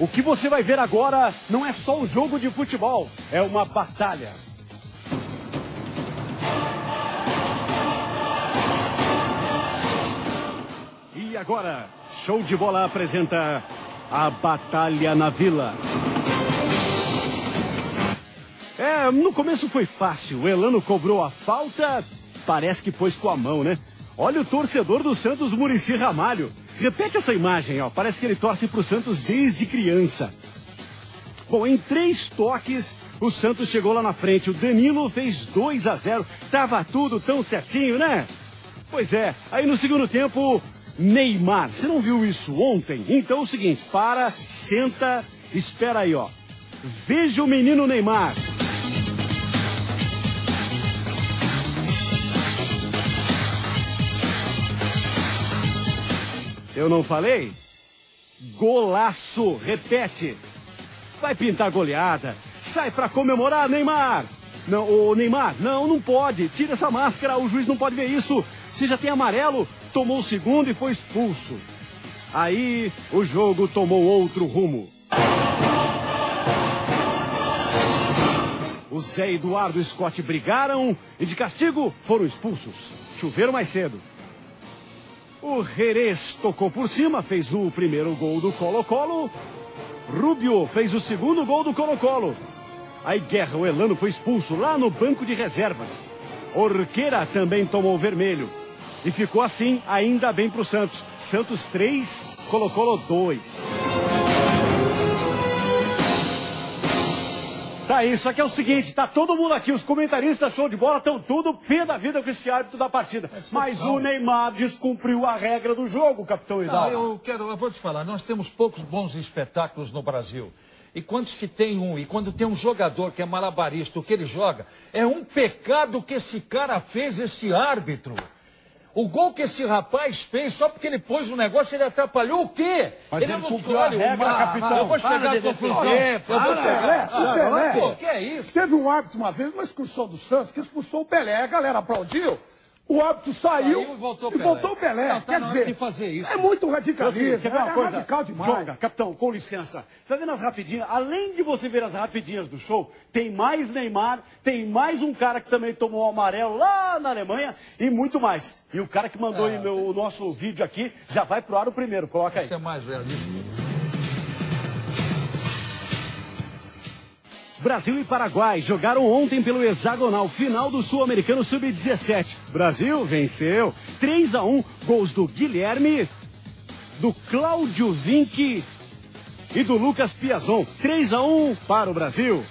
O que você vai ver agora não é só um jogo de futebol, é uma batalha. E agora, Show de Bola apresenta a Batalha na Vila. No começo foi fácil, o Elano cobrou a falta, parece que pôs com a mão, né? Olha o torcedor do Santos, Muricy Ramalho. Repete essa imagem, ó. Parece que ele torce pro Santos desde criança. Bom, em 3 toques, o Santos chegou lá na frente. O Danilo fez 2-0. Tava tudo tão certinho, né? Pois é. Aí no segundo tempo, Neymar. Você não viu isso ontem? Então é o seguinte, para, senta, espera aí, ó. Veja o menino Neymar. Eu não falei? Golaço, repete. Vai pintar goleada. Sai pra comemorar, Neymar. Não, ô Neymar, não pode. Tira essa máscara, o juiz não pode ver isso. Você já tem amarelo, tomou o segundo e foi expulso. Aí o jogo tomou outro rumo. O Zé Eduardo e o Scott brigaram e de castigo foram expulsos. Choveram mais cedo. O Jerez tocou por cima, fez o primeiro gol do Colo-Colo. Rubio fez o segundo gol do Colo-Colo. Aí Guerra, o Elano, foi expulso lá no banco de reservas. Orqueira também tomou vermelho. E ficou assim, ainda bem pro Santos. Santos 3, Colo-Colo 2. Tá aí, só que é o seguinte, tá todo mundo aqui, os comentaristas Show de Bola estão tudo pé da vida com esse árbitro da partida. Mas o Neymar descumpriu a regra do jogo, capitão Hidalgo. Eu vou te falar, nós temos poucos bons espetáculos no Brasil. E quando se tem e quando tem um jogador que é malabarista, o que ele joga, é um pecado que esse cara fez, esse árbitro. O gol que esse rapaz fez, só porque ele pôs um negócio, ele atrapalhou o quê? Mas ele cumpriu a regra, capitão. Eu vou chegar à conclusão. O que é isso? Teve um árbitro uma vez, uma excursão do Santos, que expulsou o Pelé. A galera aplaudiu. O árbitro saiu e voltou o Pelé. Não, Quer dizer, de fazer isso. é muito radicalismo. Quer ver uma coisa? Radical demais. Joga, capitão, com licença. Tá vendo as rapidinhas? Além de você ver as rapidinhas do show, tem mais Neymar, tem mais um cara que também tomou um amarelo lá na Alemanha e muito mais. E o cara que mandou o nosso vídeo aqui já vai pro ar o primeiro. Coloca aí. Isso é mais realista. Brasil e Paraguai jogaram ontem pelo hexagonal final do Sul-Americano Sub-17. Brasil venceu 3-1, gols do Guilherme, do Cláudio Vinck e do Lucas Piazon. 3-1 para o Brasil.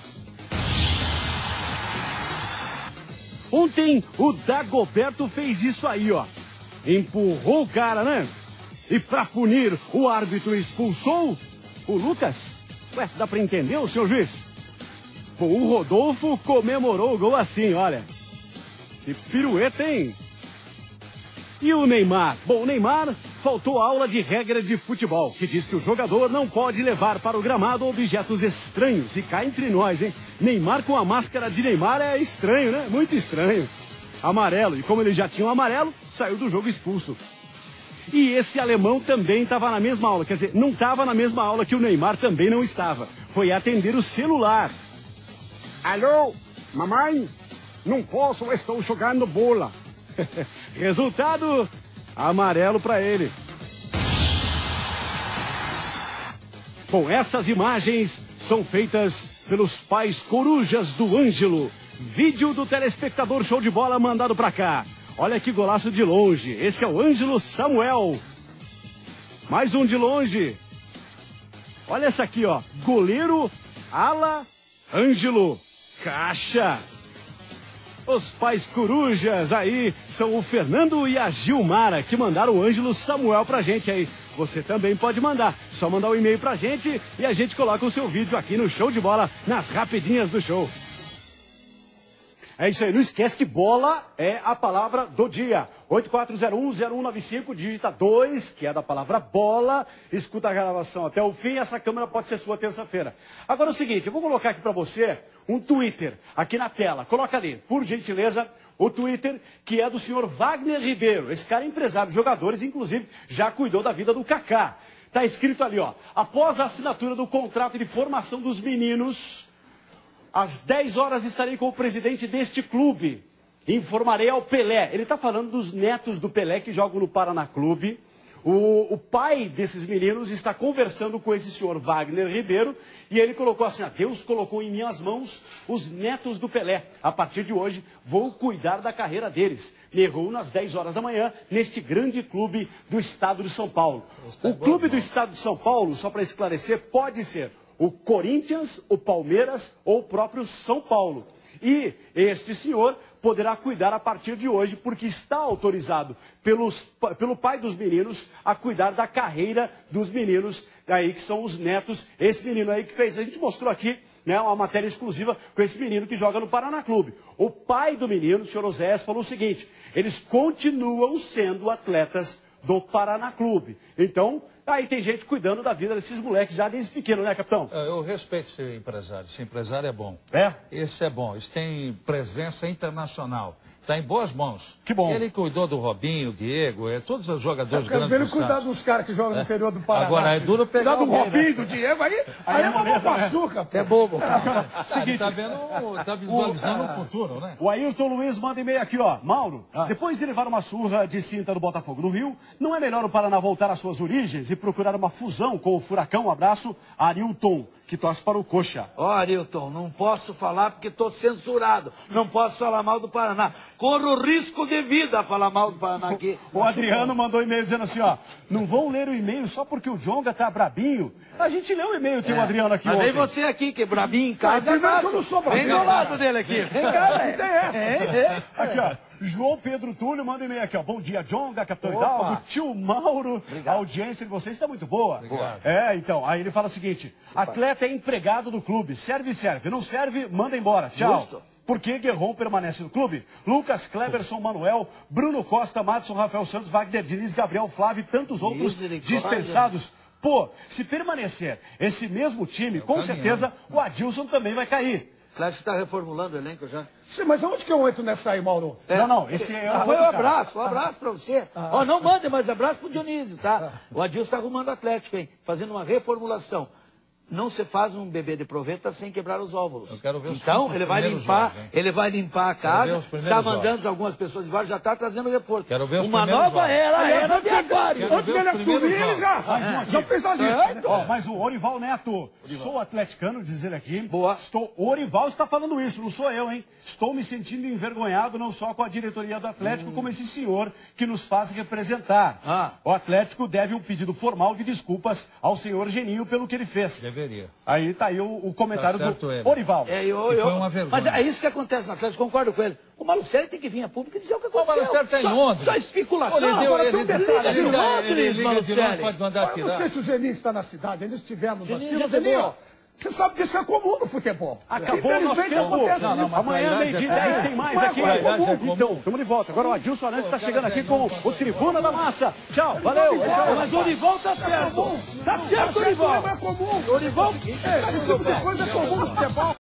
Ontem o Dagoberto fez isso aí, ó. Empurrou o cara, né? E para punir, o árbitro expulsou o Lucas. Ué, dá para entender, o senhor juiz? O Rodolfo comemorou o gol assim, olha. Que pirueta, hein? E o Neymar? Bom, o Neymar faltou aula de regra de futebol, que diz que o jogador não pode levar para o gramado objetos estranhos. E cá entre nós, hein? Neymar com a máscara de Neymar é estranho, né? Muito estranho. Amarelo. E como ele já tinha um amarelo, saiu do jogo expulso. E esse alemão também estava na mesma aula. Quer dizer, não estava na mesma aula que o Neymar também não estava. Foi atender o celular. Alô, mamãe? Não posso, estou jogando bola. Resultado, amarelo para ele. Bom, essas imagens são feitas pelos pais corujas do Ângelo. Vídeo do telespectador Show de Bola mandado para cá. Olha que golaço de longe. Esse é o Ângelo Samuel. Mais um de longe. Olha essa aqui, ó. Goleiro, ala, Ângelo. Caixa! Os pais corujas aí são o Fernando e a Gilmara, que mandaram o Ângelo Samuel pra gente aí. Você também pode mandar. Só mandar um e-mail pra gente e a gente coloca o seu vídeo aqui no Show de Bola, nas rapidinhas do show. É isso aí, não esquece que bola é a palavra do dia. 8401-0195, digita 2, que é da palavra bola. Escuta a gravação até o fim, essa câmera pode ser sua terça-feira. Agora é o seguinte, eu vou colocar aqui para você um Twitter, aqui na tela. Coloca ali, por gentileza, o Twitter, que é do senhor Wagner Ribeiro. Esse cara é empresário de jogadores, inclusive já cuidou da vida do Kaká. Tá escrito ali, ó. Após a assinatura do contrato de formação dos meninos, às 10 horas estarei com o presidente deste clube. Informarei ao Pelé. Ele está falando dos netos do Pelé que jogam no Paraná Clube. O pai desses meninos está conversando com esse senhor Wagner Ribeiro e ele colocou assim, Deus colocou em minhas mãos os netos do Pelé. A partir de hoje, vou cuidar da carreira deles. Me reúno às 10 horas da manhã neste grande clube do estado de São Paulo. O clube do estado de São Paulo, só para esclarecer, pode ser o Corinthians, o Palmeiras ou o próprio São Paulo. E este senhor poderá cuidar a partir de hoje, porque está autorizado pelo pai dos meninos a cuidar da carreira dos meninos, aí que são os netos. Esse menino aí que fez, a gente mostrou aqui, né, uma matéria exclusiva com esse menino que joga no Paraná Clube. O pai do menino, o senhor Oséias, falou o seguinte, eles continuam sendo atletas do Paraná Clube. Então, aí tem gente cuidando da vida desses moleques já desde pequeno, né, capitão? Eu respeito esse empresário. Esse empresário é bom. É? Esse é bom. Esse tem presença internacional. Está em boas mãos. Que bom. Ele cuidou do Robinho, o Diego, todos os jogadores grandes do Ele cuidar Santos. dos caras que jogam no interior do Paraná. Agora é duro pegar cuidar do alguém, Robinho, né? do Diego, aí é uma açúcar. É bobo. Seguinte, tá visualizando o futuro, né? O Ayrton Luiz manda e-mail aqui, ó. Mauro, depois de levar uma surra de cinta do Botafogo no Rio, não é melhor o Paraná voltar às suas origens e procurar uma fusão com o Furacão? Um abraço, Arilton, que torce para o Coxa. Ó, Arilton, não posso falar porque estou censurado. Não posso falar mal do Paraná. Corro risco de vida a falar mal do Paraná aqui. O Adriano mandou e-mail dizendo assim, ó, não vão ler o e-mail só porque o Jonga tá brabinho. A gente leu o e-mail que o Adriano aqui Mas ontem. vem você aqui, que brabinho em casa é fácil. Vem do lado dele aqui. Vem cá, velho. Aqui, ó. João Pedro Túlio manda e-mail aqui, ó. Bom dia, Jonga, Capitão Hidalgo, tio Mauro. A audiência de vocês está muito boa. Obrigado. Então, aí ele fala o seguinte, atleta é empregado do clube, serve, não serve, manda embora, tchau. Justo. Por que Guerron permanece no clube? Lucas, Cleberson, Manuel, Bruno Costa, Madison, Rafael Santos, Wagner Diniz, Gabriel Flávio e tantos outros dispensados. Pô, se permanecer esse mesmo time, com certeza o Adilson também vai cair. Clássico está reformulando o elenco já. Sim, mas onde que eu entro nessa aí, Mauro? Não, esse é o Foi um outro cara. abraço, para você. Ó, não mande mais abraço pro Dionísio, tá? O Adilson está arrumando o Atlético, hein? Fazendo uma reformulação. Não se faz um bebê de proveta sem quebrar os óvulos. Eu quero ver os então, ele vai limpar, jogos, ele vai limpar a casa, está mandando jogos. algumas pessoas embora, já está trazendo reforço. Quero ver os uma primeiros nova jogos. era de aquário. Antes dele assumir, ele já fez a lista. Ó, mas o Orival Neto, sou atleticano, diz ele aqui. Boa. O Orival está falando isso, não sou eu, hein? Estou me sentindo envergonhado não só com a diretoria do Atlético, como esse senhor que nos faz representar. O Atlético deve um pedido formal de desculpas ao senhor Geninho pelo que ele fez. Deveria. Aí tá aí o comentário Tá certo do ele. Orival. Foi uma vergonha. Mas é isso que acontece no Atlético, concordo com ele. O Malucelli tem que vir a público e dizer o que aconteceu. O Malucelli está em Londres. Só especulação. Ele Ele liga de Londres, liga de Londres, Malucelli. pode mandar Eu não tirar. sei se o Geninho está na cidade, eles estivermos Geninho assistindo. já Geninho, chegou. você sabe que isso é comum no futebol. Acabou o nosso Infelizmente tempo. acontece Não, isso. Amanhã, meio-dia e 10, tem mais aqui. Então, estamos de volta. Agora o Adilson Arantes está chegando aqui com o Tribuna da Massa. Tchau, valeu. Mas o Orival tá certo. Tá certo, Orival. É comum. Orival. Esse tipo de coisa é comum no futebol.